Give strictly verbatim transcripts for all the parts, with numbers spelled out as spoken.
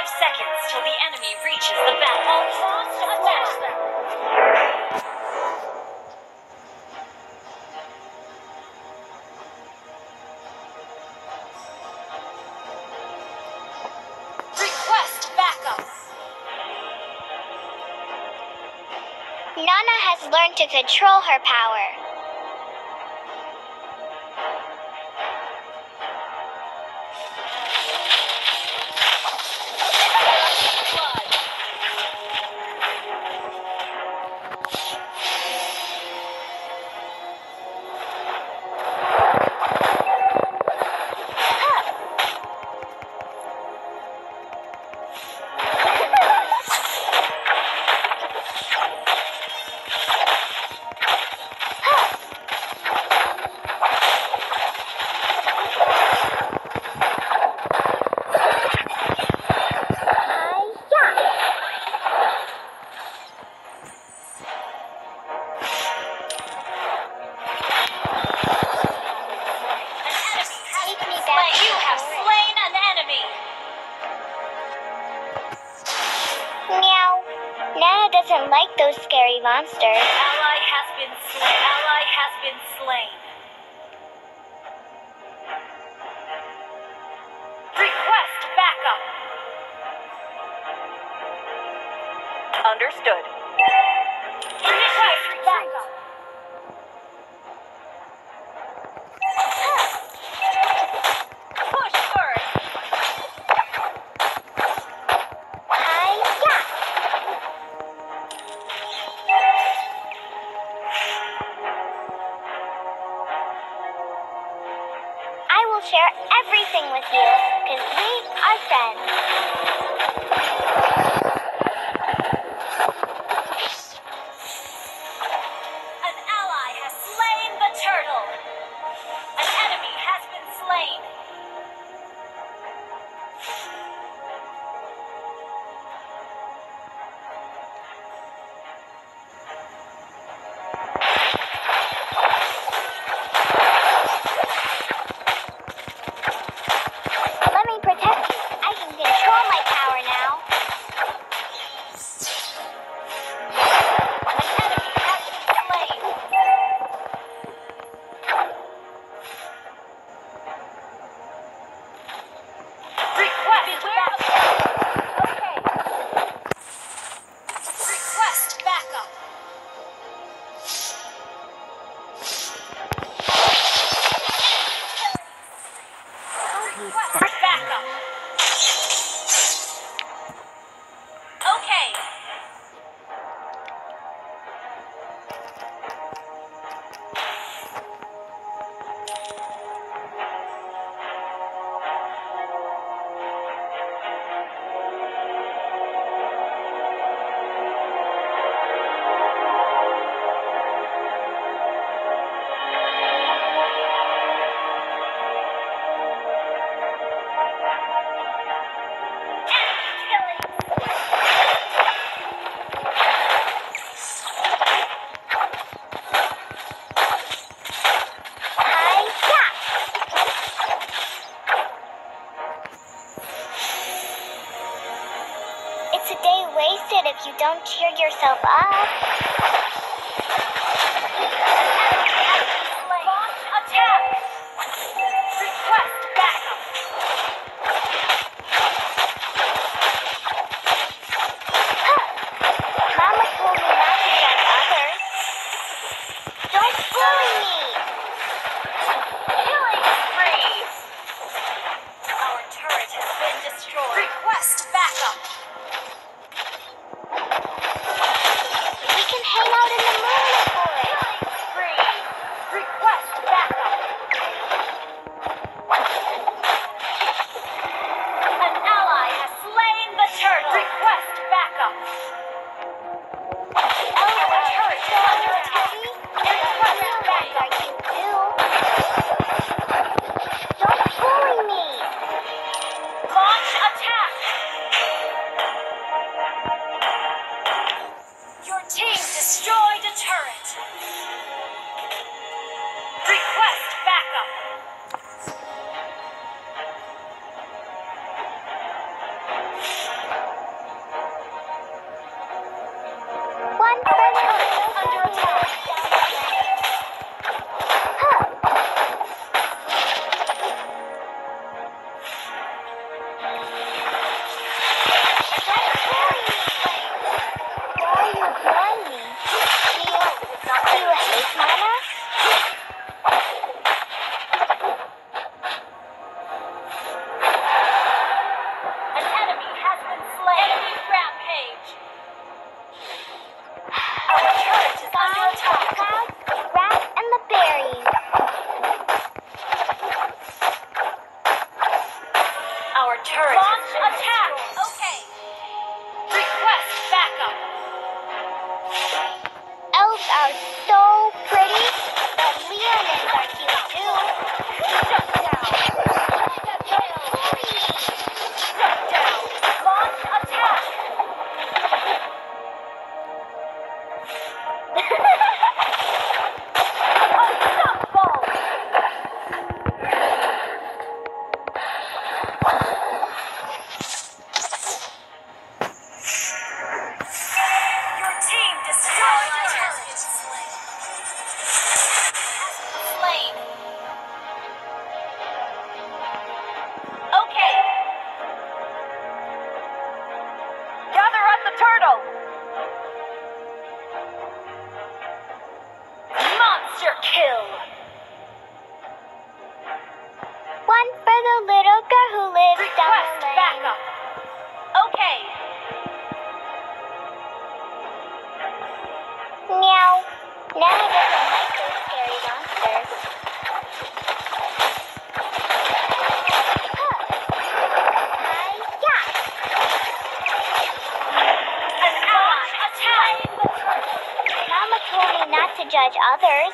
Five seconds till the enemy reaches the battle. Launch attack! Request backup! Nana has learned to control her power. Doesn't like those scary monsters. Ally has been slain. Ally has been slain. Request backup. Understood. Request backup. Push first. Share everything with you, because we are friends. An ally has slain the turtle. An enemy has been slain. It's a day wasted if you don't cheer yourself up. Launch attack! Request backup! Mama told me not to judge others. Don't bully me! Killing spree! Our turret has been destroyed. Request backup! We can hang out in the moonlit forest. Killing spree! Request backup! An ally has slain the turtle. Request backup! Our turret is under attack. Request backup! Don't bully me! Launch attack! turret Launch has been attack. Destroyed. Okay. Request backup. Elves are so pretty, but Leonins are cute too. Shut down. Shut down. Launch attack. Unstoppable. Your team destroyed the turret. Slain. Okay. Gather at the turtle. Monster kill. One for the little girl who lives down Request the lane. backup. Okay. Meow. Now he doesn't like those scary monsters. Hi-ya! An ally attack. Mama told me not to judge others.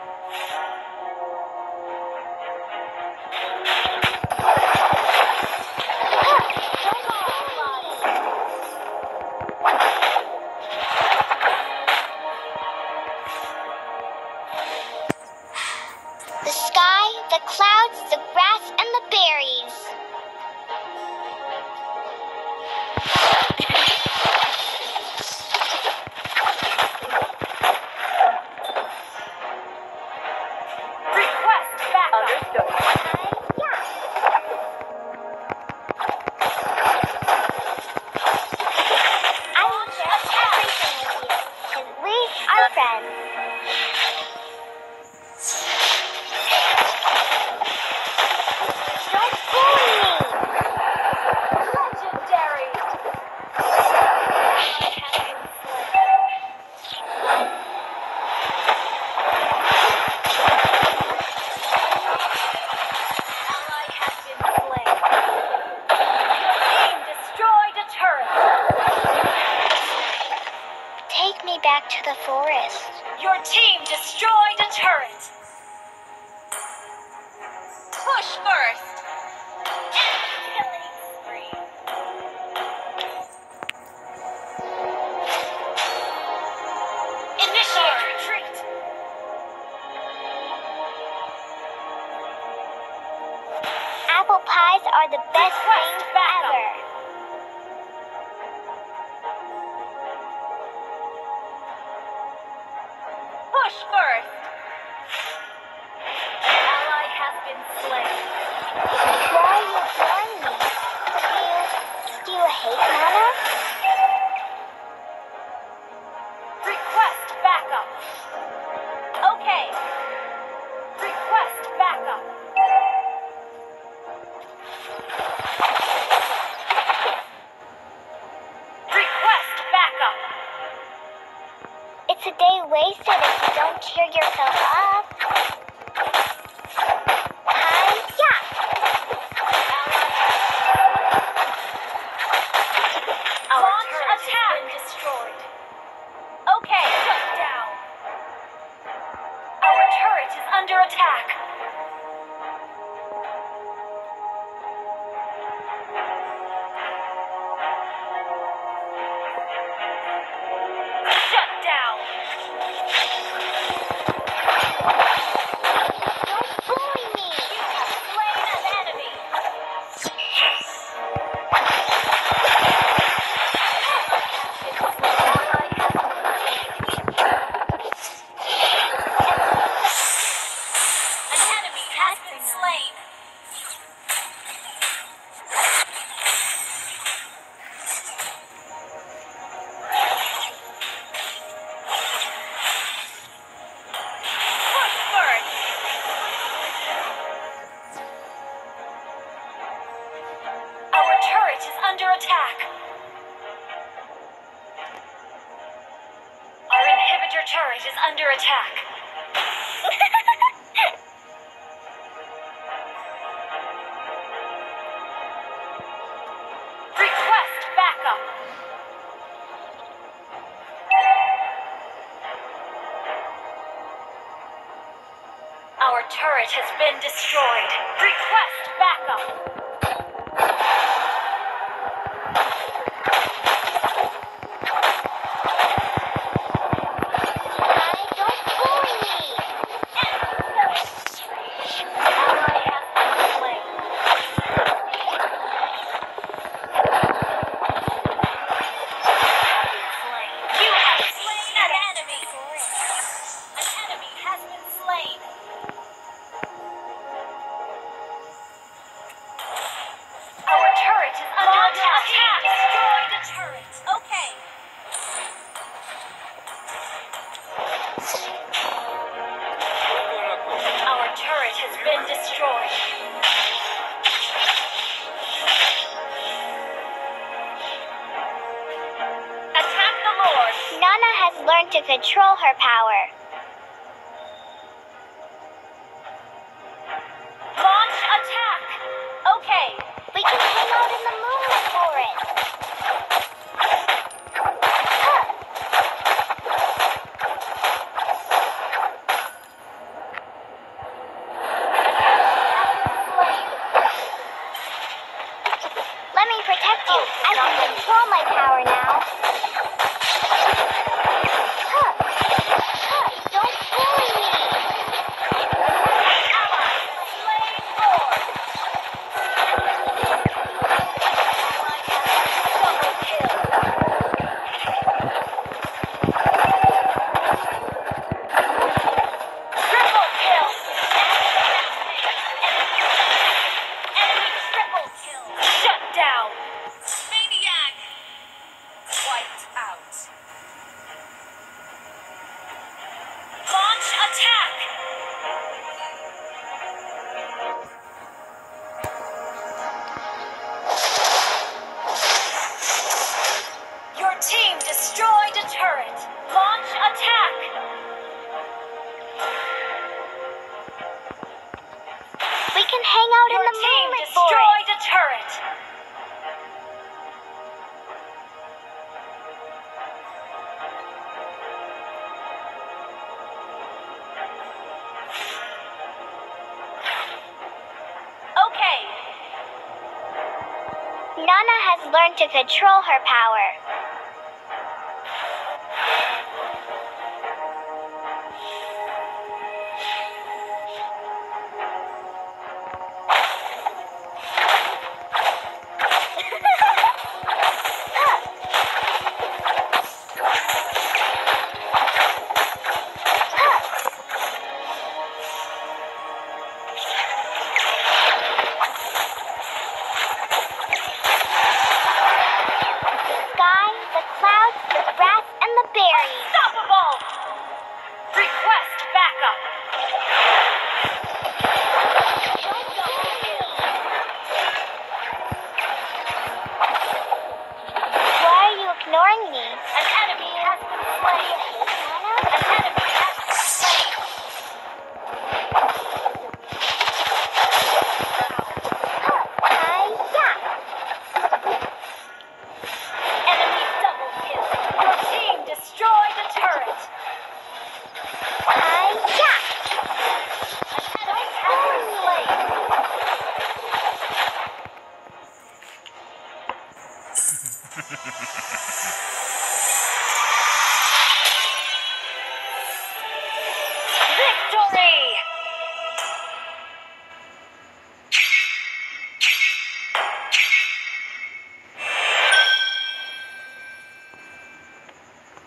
The sky, the clouds, the grass, and the berries. Request backup. Understood. Hi-ya! I will share everything with you, because we are friends. Don't bully me! Legendary. Ally has been slain. Your team destroyed a turret. Take me back to the forest. Your team destroyed a turret. Push first. Killing spree. Initiate retreat. Apple pies are the best Request thing backup. ever. Push first. An ally has been slain. Why are you ignoring me? Do you, do you hate Mama? Request backup. Okay. Request backup. Request backup. It's a day wasted if you don't cheer yourself up. Hi-ya! Our Launch turret attack. Has been destroyed. Okay, shut down. Our turret is under attack. Shut down. Don't bully me! You have slain an enemy. An enemy has been slain. Push first. Our turret is under attack. Our inhibitor turret is under attack. turret has been destroyed. Request backup. Hi, don't bully me. Ally has been slain. You have slain an enemy. An enemy has been slain. Our turret is under attack. Destroy the turret. Okay. Our turret has been destroyed. Attack the Lord. Nana has learned to control her power. Launch attack. Okay. We can hang out in the moonlit forest. Huh. Let me protect you. I can control my power now. Huh. Huh. Don't bully me. Ally slain Lord. Double kill. Triple kill. Enemy triple kill. Shut down. Maniac. Wiped out. Launch attack. Your team destroyed a turret. Launch attack. We can hang out Your in the team moonlit forest. destroyed a turret. Okay. Nana has learned to control her power.